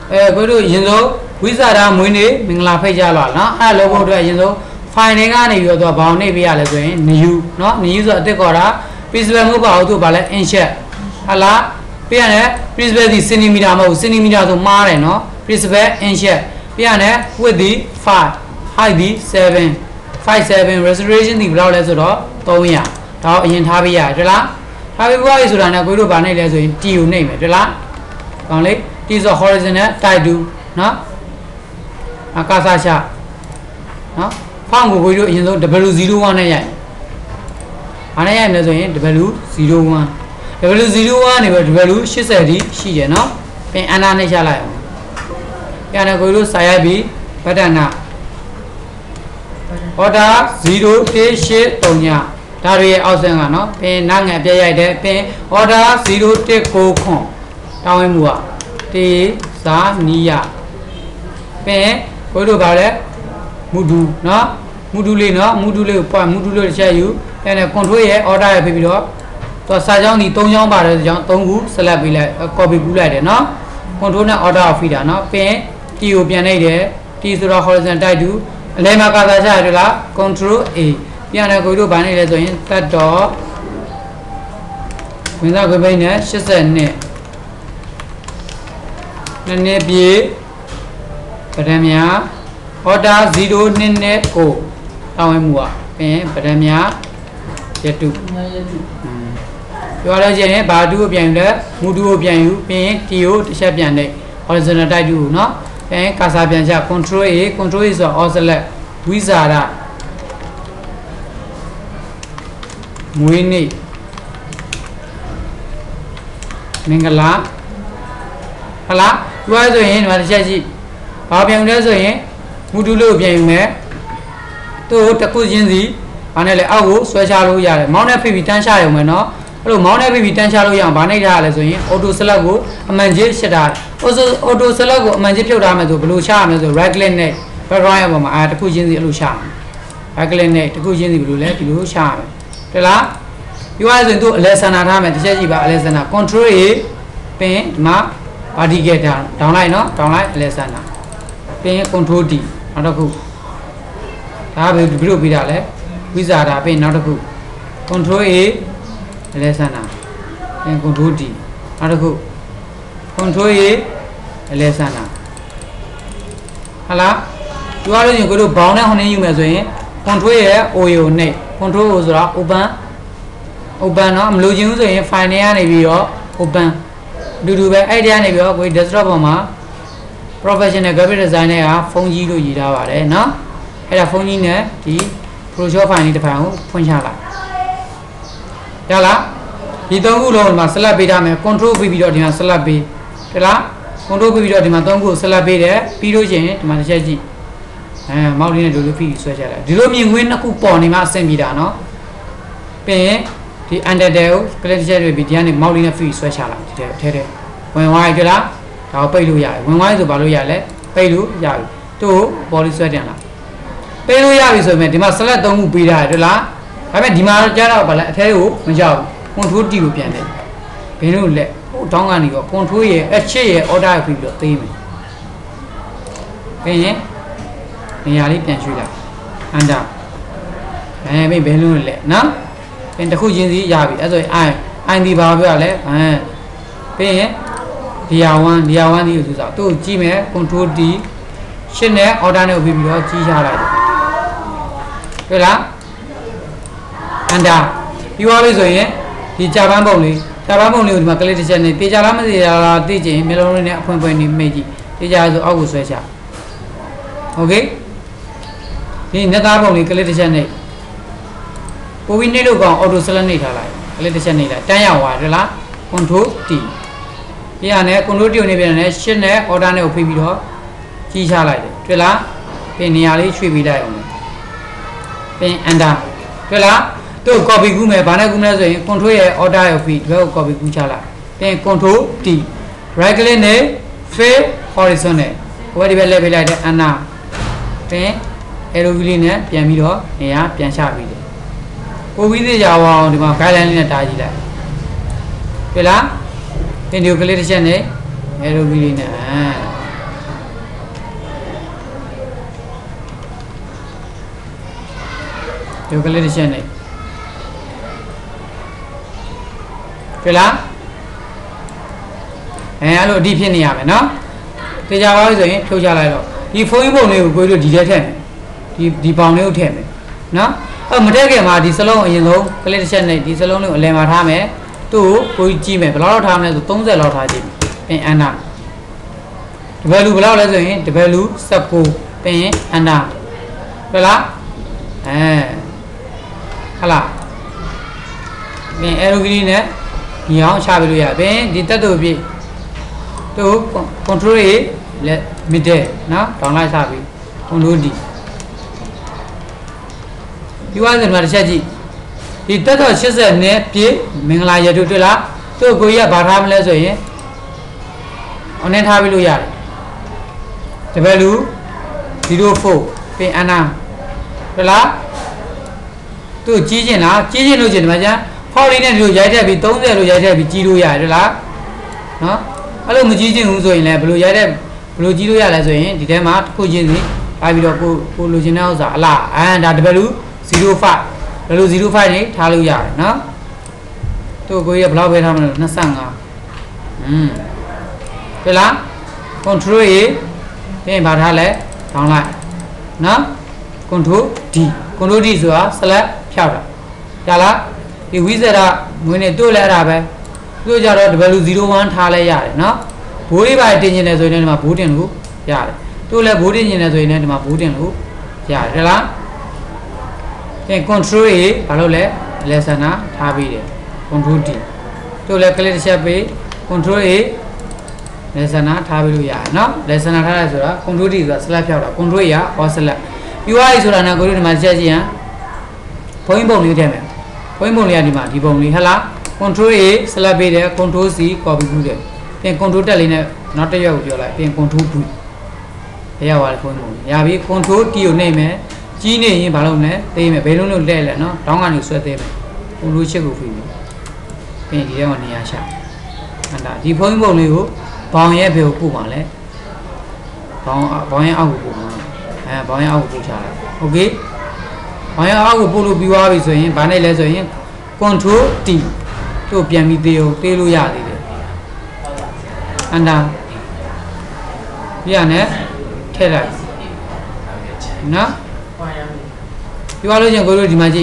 ကိုတို့ရင်စိုးဝိဇာရာမွေးနေမင်္ဂလာဖိတ်ကြလောနော်အဲ့လိုဖို့အတွက်ရင်စိုး file တွေကနေပြီးတော့ဘောင်နေပေးရလဲဆိုရင် new နော် new ဆိုအစ်စ်ခေါ်တာ principal မဟုတ်ပါဘူးသူကဘာလဲ inset ဟာလားပြရတယ် principal ဒီ centimeter မဟုတ် centimeter ဆိုမှားတယ်နော် principal inset ပြရတယ် width ဒီ 5 height ဒီ 7 restoration ဒီဘယ်လောက်လဲဆိုတော့300ဒါအရင်ထားပေးရတယ်ဟုတ်လားထားပေးဖို့ရဆိုတာနဲ့ကိုတို့ဗာနေလဲဆိုရင် t ကိုနှိပ်မယ်ဟုတ်လားကောင်းလေ t ဆို horizontal type 2နော်အကာစာချနော်ဖောင်းကိုတို့အရင်ဆုံး W01 နဲ့ရိုက်အားနဲ့ရိုက်မယ်ဆိုရင် W01 W01 နေပြီး W80 ဒီရှိတယ်နော်ပြင်အနာနဲ့ချလိုက်အောင်ပြန်တယ်ကိုတို့စာရိုက်ပြီးဘတ်တနာ order 0183ဒါတွေရဲ့အောက်ဆင်းကနော်ပင်နာငယ်အပြည့်ရိုက်တယ်ပင် order 0169ခွန်တောင်းဝင်မှုကတေဇာနီယပင်ကိုတို့ဗာလဲမူဒူနော်မူဒူလေးနော်မူဒူလေးကိုပွားမူဒူလေးတစ်ချက်ယူပြန်တယ် control ရဲ့ order ရဲ့ပြီးတော့သူစာကြောင်းဒီ3ကြောင်းပါတယ်ဆိုကြောင်း3ခု select ပေးလိုက် copy ကူးလိုက်တယ်နော် control နဲ့ order ကိုဖိတာနော်ပင် t ကိုပြန်လိုက်တယ် t ဆိုတော့ horizontal type 2အလဲမှာကာစာချရတယ်လား control a ပြန်တယ်ကိုတို့ဗာနေလဲဆိုရင်တတ်တော့ဝင်စားခွင့်ပိန်းနဲ့80နှစ်နှစ်ပြည့်ပဒံများ order 02နဲ့ကိုတောင်းဝဲမှုอ่ะပင်ပဒံများရတုပြောရခြင်းဘာတူကိုပြန်ယူလဲမူတူကိုပြန်ယူပင် t ကိုတစ်ချက်ပြန်တဲ့ horizontal type 2เนาะပင်ကာစာပြန်ချ control a ဆို oscillate ဝိဇာရမွေးနေ့မင်္ဂလာဟလားပြောရဆိုရင်ဒီမှာတစ်ချက်ကြည့်ဘာပြန်လဲဆိုရင်မူတူလို့ပြန်ယူမယ်သူ့တခုချင်းစီဘာနဲ့လဲအောက်ကိုဆွဲချလို့ရတယ်မောင်းနဲ့ဖိပြီးတန်းချရုံပဲเนาะအဲ့လိုမောင်းနဲ့ဖိပြီးတန်းချလို့ရအောင်ဘာနဲ့ထားရလဲဆိုရင် auto select ကိုအမှန်ကြီးရှစ်တာ auto select ကိုအမှန်ကြီးဖြုတ်ထားမယ်ဆိုဘယ်လိုချရမလဲဆို right click နဲ့ background ရဲ့ပုံမှာတခုချင်းစီအဲ့လိုချရမယ် right click နဲ့တခုချင်းစီဘယ်လိုလဲဒီလိုချရမယ်တယ်လားပြောရဆိုရင်သူ့အလဲဆန္ဒထားမယ်တစ်ချက်ကြည့်ပါအလဲဆန္ဒ control A ပင်ဒီမှာ vertical down လိုက်เนาะ down လိုက်အလဲဆန္ဒပင် control D နောက်တစ်ခုဒါပဲဘယ်လိုပြီးတာလဲဝိဇာတာပင်နောက်တစ်ခု control A အလဲဆန္ဒပင် control D နောက်တစ်ခု control A အလဲဆန္ဒဟလားပြောရလို့ရင်ကိုတို့ဘောင်းနဲ့ဟိုနေယူမယ်ဆိုရင် control ရဲ့ O ကိုနှိပ် control O ဆိုတာ open เนาะမလို့ချင်းဆိုရင် file နဲ့ကနေပြီးတော့ open အတူတူပဲအဲ့ဒီကနေပြီးတော့ကို desktop ပေါ်မှာ professional graphic designer ကဖုန်းကြီးလို့ရေးထားပါတယ်เนาะအဲ့ဒါဖုန်းကြီးနဲ့ဒီ Photoshop file လေးတစ်ဖိုင်ကိုဖွင့်ချလိုက်ရလားဒီသုံးခုလုံးမှာ select ပေးထားမယ် control ပြီးတော့ဒီမှာ select ပေးတယ်လား control ပြီးတော့ဒီမှာသုံးခု select ပေးတယ်ပြီးလို့ချင်းဒီမှာတစ်ချက်ကြည့်မောက်လေးနဲ့ဒီလိုဖိဆွဲချလိုက်ဒီလိုမြင်ကွင်းနှစ်ခုပေါ်နေမှအဆင်ပြေတာเนาะပြင်ဒီ under တဲ့ကို click ချက်တွေပြီးဒီကနေမောက်လေးနဲ့ဖိဆွဲချလိုက်ဒီထဲဝင်သွားပြီလားဒါကိုပိတ်လို့ရတယ်ဝင်သွားပြီဆိုဘာလို့ရလဲပိတ်လို့ရပြီသူ့ကိုပေါ်လေးဆွဲတင်လာပိတ်လို့ရပြီဆိုရင်ဒီမှာ select 3ခုပေးထားတယ်လားဒါပေမဲ့ဒီမှာကျတော့ဘာလဲအထဲကိုမကြောက်ဘူး control D ကိုပြန်တယ်ဘယ်လိုလဲဟိုတောင်းကနေတော့ control ရဲ့ H ရဲ့ order ကိုပြီးတော့သိမ်းမယ်ပြင်နေရာလေးပြန်ရွှေ့လိုက် under ဘယ်လိုလဲနော်ပြင်တစ်ခုချင်းစီရပြီအဲ့ဆိုရင် I ဒီဘာပြောရလဲပြင်DR1 ဒီကိုသူစားသူ့ကိုကြည့်မယ် control D ရှင်းနဲ့ order နဲ့ပြီးတော့ကြီးချလိုက်တယ်တွေ့လား under ပြီးသွားပြီဆိုရင်ဒီကြာပန်းပုံလေးကိုဒီမှာ click တစ်ချက်နဲ့တေချာလားမတေချာလားသိချင်မျိုးလုံးလေးနဲ့အဖွင့်နေမိတ်ကြည့်တေချာဆိုအောက်ကိုဆွဲချโอเคဒီနှစ်သားပုံလေး click တစ်ချက်နဲ့ပိုပြီးနှိပ်လို့ကောင်း auto select နှိပ်ထားလိုက် click တစ်ချက်နှိပ်လိုက်တန်းရောက်သွားတယ်လား control T ပြန်ရတယ် control T ကိုနေပြန်တယ် shift နဲ့ order နဲ့ကိုဖိပြီးတော့ကြီးချလိုက်တယ်တွေ့လားပြင်နေရာလေးရွှေ့ပြီးလိုက်အောင်ပြင် under တွေ့လားသူ့ copy ကူးမယ်ဘာနဲ့ကူးမလဲဆိုရင် control ရဲ့ order ရဲ့ဖိဒီဘက်ကို copy ကူးချလိုက်ပြင် control T right click နဲ့ fill horizontal ဟိုဒီဘက်လဲပေးလိုက်တယ် under ပြင် arrow key လေးနဲ့ပြန်ပြီးတော့နေရာပြန်ချပြီးတယ်ပိုပြီးသေးကြအောင်ဒီမှာ guideline လေးနဲ့တားကြည့်လိုက်တွေ့လားပြင်ဒီကို click တစ်ချက်နဲ့ arrow key လေးနဲ့ဒီကလေးတစ်ချက်နဲ့တွေ့လားအဲ့လိုအဒီဖြစ်နေရမယ်နော်တေချာပါဆိုရင်ဖြုတ်ချလိုက်တော့ဒီဖုန်းကြီးပုံလေးကိုကိုတို့ဒီထဲထည့်မယ်ဒီပေါင်လေးကိုထည့်မယ်နော်အဲ့မထည့်ခင်မှာဒီစလုံးအရင်ဆုံးကလေးတစ်ချက်နဲ့ဒီစလုံးလေးကိုအလယ်မှာထားမယ်သူ့ကိုကိုကြီးကြည့်မယ်ဘယ်လောက်ထားမလဲဆို30လောက်ထားကြည့်ပင်အန္နာတပယ်လူဘယ်လောက်လဲဆိုရင်တပယ်လူ19ပင်အန္နာဟုတ်လားဟလာပင်အဲရိုဂရီနဲ့ဒီအောင်ချပြလို့ရပင်ဒီတက်တူပြည့်သူ control ရေးလက် middle နော်ဒေါင်းလိုက်ချပြီး control D ဒီဝါစံမှာတစ်ချက်ကြည့်ဒီတက်တော့80နဲ့ပြည့်မင်္ဂလာရတုတွေ့လားသူ့ကိုကြီးကဘာထားမလဲဆိုရင်onlineထားပြီးလို့ရတယ်တပယ်လူ04ပင်အနာဟုတ်လားသူကြီးကျင်လားကြီးကျင်လို့ကျင်ဒီမှာကျန်ဖောက်လေးနဲ့ဒီလိုရိုက်ထည့်ပြီး30လို့ရိုက်ထည့်ပြီးကြီးလို့ရတယ်ဟုတ်လားနော်အဲ့လိုမကြီးကျင်ဘူးဆိုရင်လည်းဘယ်လိုရိုက်တဲ့ဘယ်လိုကြီးလို့ရလဲဆိုရင်ဒီထဲမှာတစ်ခုချင်းစီထားပြီးတော့ကိုလိုချင်တဲ့ဥစ္စာအလားဒါတပယ်လူ05ဘယ်လို05နေထားလို့ရတယ်နော်သူ့ကိုကြီးကဘယ်လောက်ပဲထားမလဲ25တွေ့လား control ရေးပြင်ပါထားလဲထောင်းလိုက်နော် control D control D ဆိုတာ select ဖြောက်တာကြာလားဒီဝိဇရာငွေနဲ့တို့လဲအဲ့ဒါပဲတို့ကြတော့ W01 ထားလဲရတယ်နော်ဘိုးလေးပါတင်နေတယ်ဆိုရင်ဒီမှာဘိုးတင်လို့ရတယ်တို့လဲဘိုးတင်နေတယ်ဆိုရင်ဒီမှာဘိုးတင်လို့ရတယ်ဟုတ်လားပြင် control ရေးဘာလို့လဲ lesson ထားပြီးတယ် control D တို့လဲ click တစ်ချက်ပေး control ရေး lesson ထားပြီးလို့ရတယ်နော် lesson ထားရဲဆိုတာ control D ဆိုတာ select ဖြောက်တာ control ရ or select UI ဆိုတာနဲ့ကိုတို့ဒီမှာချက်ကြည့်ရင်ဘုံပုံလေးထည့်မယ်ဘုံပုံလေးကဒီမှာဒီပုံလေးဟလား control A select ပေးတယ် control C copy ပြုတယ်ပြင် control တက်လေးနဲ့နောက်တစ်ရက်ကိုပြောလိုက်ပြင် control V ရပါတယ်ဘုံပုံရပြီ control T ကိုနှိပ်မယ်ကြီးနေရင်ဘာလုပ်လဲသေးမယ်ဘယ်လုံးလို့လဲလဲနော်တောင်းကနေဆွဲသေးမယ် control ချစ်ကိုဖိပြီးပြင်ဒီထဲမှာနေရာရှာအန္တာဒီဘုံပုံလေးကိုဘောင်ရဲ့ဘယ်ကိုပို့ပါလဲဘောင်ရဲ့အောက်ကိုပို့ပါဘောင်ရအောင်ပို့ချလိုက်โอเคဘောင်ရအောင်ကိုပို့လို့ပြီးသွားပြီဆိုရင်ဘာနဲ့လဲဆိုရင် control T တို့ပြန်ပြီးသေးလို့ရသေးတယ်အန္တာပြရနဲ့ထည့်လိုက်နော်ပြီးသွားလို့ချင်းကိုတို့ဒီမှာကြည့်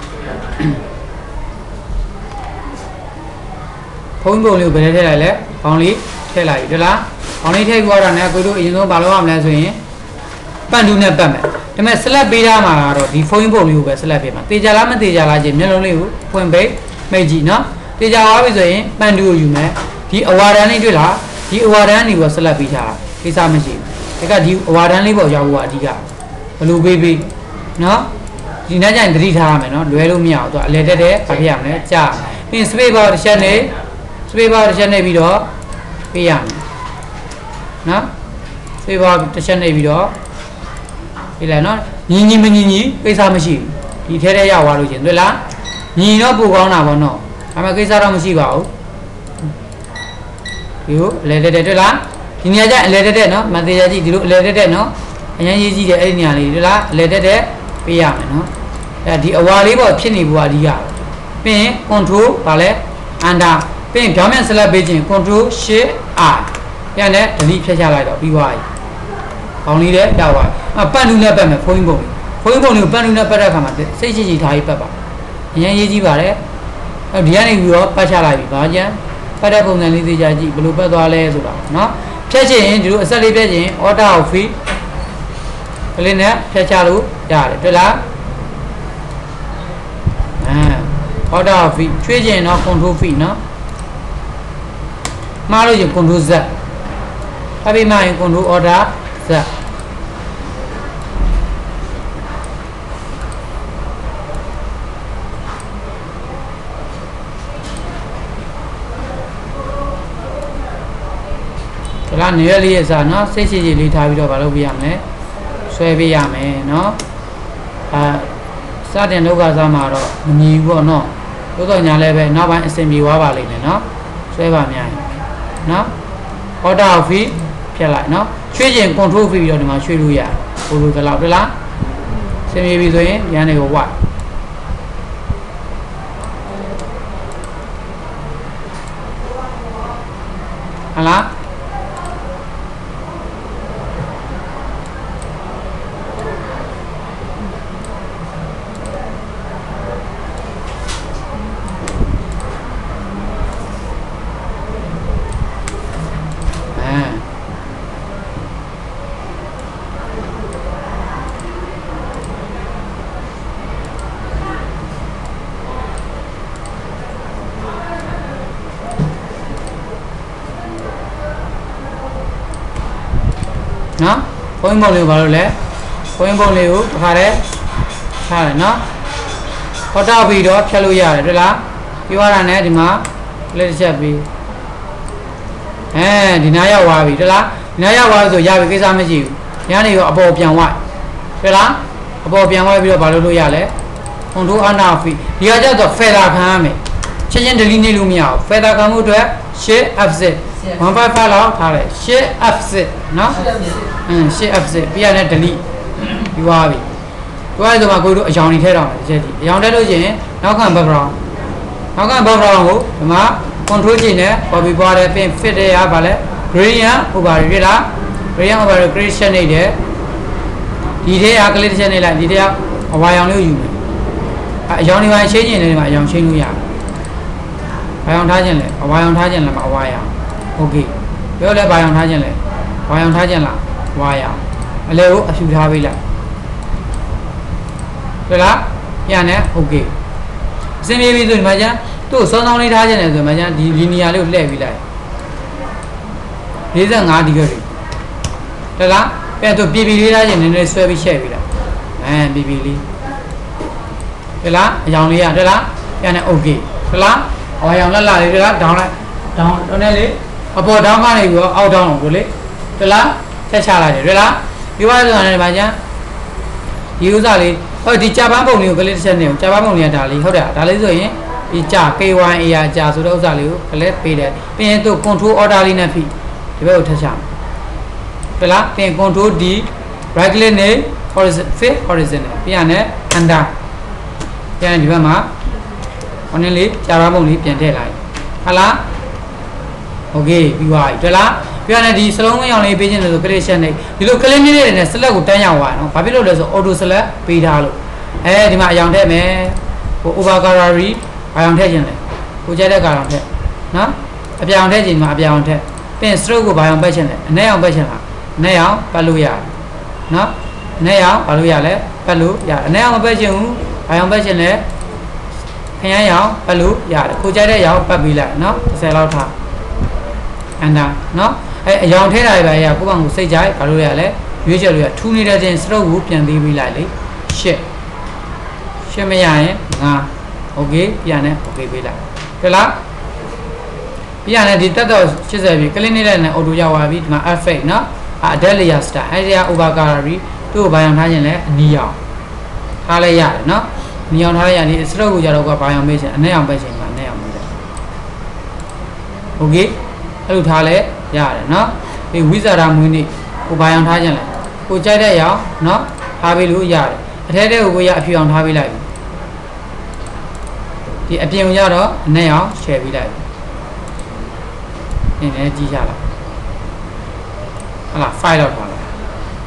ဖုန်းပုံလေးကိုဘယ်နဲ့ထည့်လိုက်လဲဘောင်လေးထည့်လိုက်ပြီဟုတ်လားဘောင်လေးထည့်ပြီးသွားတာနဲ့ကိုတို့အရင်ဆုံးဘာလုပ်ရမလဲဆိုရင်ပန်တူနဲ့ပတ်မယ်ဒါပေမဲ့ select ပေးထားမှာတော့ဒီဖုန်းပုံလေးကိုပဲ select ပေးမှာတေချာလားမတေချာလားချင်းမျက်လုံးလေးကိုဖွင့်ပေးမိတ်ကြည့်နော်တေချာသွားပြီဆိုရင်ပန်တူကိုယူမယ်ဒီအဝါဒန်းလေးတွေ့လားဒီအဝါဒန်းလေးကို select ပေးထားတာကိစ္စမရှိဘူးဒါကဒီအဝါဒန်းလေးပေါ်ရောက်ဖို့အဓိကဘယ်လိုပေးနော်ဒီနေ့ကျရင်သတိထားရမယ်နော်လွဲလို့မရဘူးသူအလဲတက်ဘာဖြစ်ရမလဲကြာပြီး space bar တစ်ချက်နဲ့ပြီးတော့ပေးရမယ်နော် space bar တစ်ချက်နဲ့ပြီးတော့ပြလိုက်နော်ညီမညီကိစ္စမရှိဘူးဒီထဲထဲရောက်သွားလို့ရှင်တွေ့လားညီတော့ပိုကောင်းတာပေါ့နော်ဒါပေမဲ့ကိစ္စတော့မရှိပါဘူးဒီလိုအလဲတက်တွေ့လားဒီနေရာကျအလဲတက်နော်မသေးရကြည့်ဒီလိုအလဲတက်နော်အရင်ရေးကြည့်တယ်အဲ့ဒီနေရာလေးတွေ့လားအလဲတက်ပေးရမယ်နော်အဲဒီအဝါလေးပေါ့ဖြစ်နေဘူးအဓိကပြီးရင် control ဗာလဲ under ပြီးရင်ပြောင်းပြန် select ပေးခြင်း control shift R ပြန်နဲ့ delete ဖြတ်ချလိုက်တော့ပြီးသွားပြီဘောင်လေးလည်းရောက်သွားပတ်လူနဲ့ပတ်မယ်ဖုန်းပုံလေးကိုပတ်လူနဲ့ပတ်တဲ့အခါမှာစိတ်ရှိထားပြီးပတ်ပါအရင်ရေးကြည့်ပါတယ်ဒီကနေပြီးတော့ပတ်ချလိုက်ပြီဗာကျန်ပတ်တဲ့ပုံစံလေးသိကြကြည့်ဘယ်လိုပတ်သွားလဲဆိုတာနော်ဖြတ်ချင်ရင်ဒီလိုအဆက်လေးဖြတ်ချင် order of fee ကလေးနဲ့ဖြတ်ချလို့ရတယ်တွေ့လားorder of fee ချွေးချင်တော့ control fee နော်မှားလို့ရင် control Z ဖတ်ပြီးမှရင် control order Z ဒါကနေရလေးရစားနော်စိတ်ရှိလေးထားပြီးတော့မလုပ်ပြရမယ်ဆွဲပေးရမယ်နော်စတင်လောကစားမှာတော့မမြည်ဘူးပေါ့နော်သို့တော်ညာလည်းပဲနောက်ပိုင်းအဆင်ပြေသွားပါလိမ့်မယ်နော်ဆွဲပါများနော် order of fee ဖြတ်လိုက်နော်ရွှေ့ခြင်း control fee ပြီးတော့ဒီမှာရွှေ့လို့ရတယ်ဘို့လို့ဒီလောက်တွေ့လားဆင်ပြေပြီဆိုရင်ရန်တွေကိုဝတ်နော်ပုံပုံလေးဘာလို့လဲပုံပုံလေးကိုတစ်ခါတည်းထားတယ်နော်ဟောတောက်ပြီးတော့ဖြတ်လို့ရတယ်တွေ့လားပြောရတာနဲ့ဒီမှာလက်တစ်ချက်ပြီးဒီနားရောက်သွားပြီတွေ့လားဒီနားရောက်သွားဆိုရပြီကိစ္စမရှိဘူးညနေရောအပေါ်ပြန်ဝတွေ့လားအပေါ်ပြန်ဝပြီးတော့ဘာလို့ရလဲcontrol ana fi ဒီကကြတော့ feather ခံရမယ်ချက်ချင်း delete နေလို့မရဘူး feather ခံမှုအတွက် shift f6 155လောက်ထားလိုက် shift f6 နော်shift f6 ပြရတဲ့ delete ပြီးသွားပြီတွားရဆိုမှကိုတို့အယောင်တွေထည့်တော့မယ်ဒီချက်ဒီအယောင်ထည့်လို့ရှိရင်နောက်ခံ background ကိုဒီမှာ control ချိန်နဲ့ copy ပွားတယ်ပြင် fit တဲ့ရပါလဲ gradient over ရလား gradient over creation နေတယ်ဒီထဲက click တစ်ချက်နေလိုက်ဒီထဲကအဝါရောင်လေးကိုယူမယ်အယောင်တွေပါရှင်းနေတယ်ဒီမှာအယောင်ရှင်းလို့ရတယ်ဘာရောင်ထားခြင်းလဲအဝါရောင်ထားခြင်းလားမအဝါရောင်โอเคပြောလဲဘာရောင်ထားခြင်းလဲဝါရောင်ထားခြင်းလားဝါရောင်အလဲကိုအဖြူထားပေးလိုက်ဟုတ်လားပြန်နဲ့โอเคအစင်းပြေးပြီဆိုဒီမှာကျန်သူ့စောစောလေးထားခြင်းလဲဆိုဒီမှာကျန်ဒီလီနီယာလေးကိုလှည့်ပြီးလိုက်45ဒီဂရီဟုတ်လားပြန်သူပြေးလေးထားခြင်းနည်းနည်းဆွဲပြီးရှက်ပြီးလိုက်ပြေးလေးဟုတ်လားအယောင်လေးရဟုတ်လားပြန်နဲ့โอเคဟုတ်လားအဝါရောင်လက်လေးဟုတ်လားဒေါင်းလိုက်ဒေါင်းနဲ့လေအပေါ်ဒေါင်းကနေပြီးတော့အောက်ဒေါင်းလို့လေဟုတ်လားဆက်ချလိုက်တယ်ဟုတ်လားပြောရဆိုတာလည်းဗာကျန်ဒီဥစားလေးဟောဒီကြာပန်းပုံလေးကိုကလေးတစ်ချက်နေကြာပန်းပုံလေးကဒါလေးဟုတ်တယ်ဒါလေးဆိုရင်ဒီကြာ K1A ကြာဆိုတဲ့ဥစားလေးကိုကလေးပေးတယ်ပြီးရင်သူ control order လေးနဲ့ဖိဒီဘက်ကိုထပ်ချမယ်ဟုတ်လားပြီးရင် control D right click နဲ့ horizontal fit horizontal ပြီးရနဲ့ under ပြန်ဒီဘက်မှာဟောနေလေးကြာပန်းပုံလေးပြန်ထည့်လိုက်ဟုတ်လားโอเคပြီးသွားပြီတွေ့လားပြရတဲ့ဒီစလုံးဝင်းရောင်လေးပေးခြင်းလို့ဆို creation နေဒီလို click နေနေနဲ့ select ကိုတန်းရောက်သွားနော်ဘာဖြစ်လို့လဲဆို auto select ပေးထားလို့ဒီမှာအယောင်ထည့်မယ်ဟို over gallery အယောင်ထည့်ခြင်းလဲကိုကြိုက်တဲ့ကောင်ထည့်နော်အပြောင်ထည့်ခြင်းမှာအပြောင်ထည့်ပြီးရင် stroke ကိုဘာအောင်ပတ်ခြင်းလဲအနည်းအောင်ပတ်ခြင်းလားအနည်းအောင်ပတ်လို့ရတယ်နော်အနည်းအောင်ဘာလို့ရလဲပတ်လို့ရတယ်အနည်းအောင်မပတ်ခြင်းဘူးဘာအောင်ပတ်ခြင်းလဲခရမ်းရောင်ပတ်လို့ရတယ်ကိုကြိုက်တဲ့ရောင်ပတ်ပြီးလိုက်နော်10လောက်ထားအန်ဒါနော်အယောင်ထဲတာပဲရကိုယ့်ဘာကိုစိတ်ကြိုက်ဘာလို့ရလဲရွေးချက်လို့ရထူနေတဲ့ချင်း stroke ကိုပြန်ပြီးပြီးလိုက်လေရှစ်မရရင်5โอเคပြန်နဲ့โอเคပေးလိုက်ဟုတ်လားပြန်နဲ့ဒီတက်တော့80ပြီကလစ်နေတဲ့နဲ့ auto ရောက်သွားပြီဒီမှာ effect နော်adult layer style အဲဒီက over gallery သူ့ကိုဘာအောင်ထားခြင်းလဲအနီရောင်ထားလိုက်ရတယ်နော်နီအောင်ထားလိုက်ရဒီ stroke ကိုကြတော့ကဘာအောင်ပေးခြင်းအနည်းအောင်ပေးခြင်းမှာအနည်းအောင်ပေးတယ်โอเคအဲ့လိုထားလဲရတယ်နော်ဒီဝိဇာရမွေးနေ့ကိုဘာအောင်ထားခြင်းလဲကိုကြိုက်တဲ့ရောင်နော်ထားပေးလို့ရတယ်အထဲထဲကိုရအဖြူအောင်ထားပေးလိုက်ဒီအပြင်ကိုရတော့အနည်းအောင် share ပေးလိုက်နည်းနည်းကြည့်ရလားဟာလား file လောက်ထားလိုက်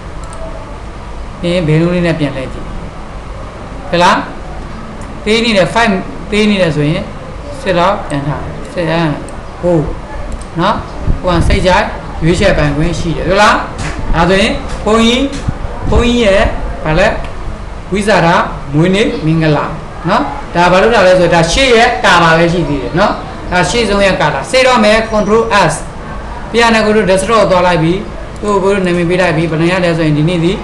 ဘယ်လိုလေးနဲ့ပြန်လဲကြည့်ဟဲ့လားသေးနေတဲ့ file သေးနေတယ်ဆိုရင်စစ်တော့ပြန်ထားစစ်ရန်ဟိုနော်ဟိုကစိတ်ကြိုက်ရွေးချယ်ပိုင်ခွင့်ရှိတယ်ဟုတ်လားဒါဆိုရင်ဘုန်းကြီးရဲ့ဗာလဲဝိဇာရမွေးနေ့မင်္ဂလာနော်ဒါဘာလို့လဲဆိုတော့ဒါရှေ့ရဲ့ကာပါပဲရှိသေးတယ်နော်ဒါရှေ့ဆုံးရဲ့ကာတာစေတော့မယ် control s ပြန်နေကိုတို့ desktop သွားလိုက်ပြီသူ့ကိုတို့နာမည်ပေးလိုက်ပြီဘယ်နှရလဲဆိုရင်ဒီနေ့ဒီ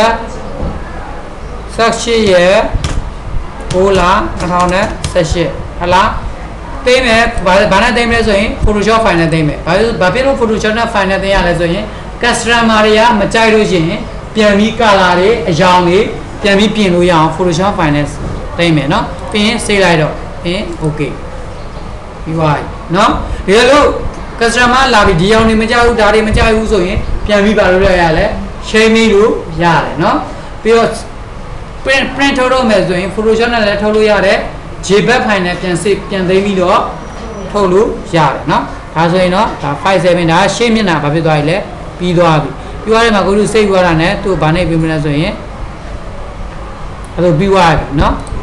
ဆက်ရှေ့ရဲ့6လ2018ဟလားသိမယ်ဘာနဲ့သိမယ်ဆိုရင် Photoshop file နဲ့သိမယ်ဘာဖြစ်လို့ Photoshop နဲ့ file နဲ့သိရလဲဆိုရင် customer တွေကမကြိုက်လို့ရှိရင်ပြန်ပြီး color တွေအရောင်တွေပြန်ပြီးပြင်လို့ရအောင် Photoshop file နဲ့သိမယ်နော်ပြီးရင် save လိုက်တော့okay ပြီးသွားပြီနော်ဒီလို customer လာပြီးဒီအောင်တွေမကြိုက်ဘူးဒါတွေမကြိုက်ဘူးဆိုရင်ပြန်ပြီးပါလို့ရလဲ share မိလို့ရတယ်နော်ပြီးတော့ print ထုတ်လို့မယ်ဆိုရင် Photoshop နဲ့လည်းထုတ်လို့ရတယ် JPEG file နဲ့ပြန်သိမ်းပြီးတော့ထုတ်လို့ရတယ်เนาะဒါဆိုရင်เนาะဒါ 57 ဒါရှေ့မျက်နှာဘာဖြစ်သွားပြီလဲပြီးသွားပြီပြီးသွားတယ်မှာကိုလူစိတ်သွားတာနဲ့သူ့ဘာနဲ့ပြီးမလဲဆိုရင်အဲ့လိုပြီးသွားပြီเนาะ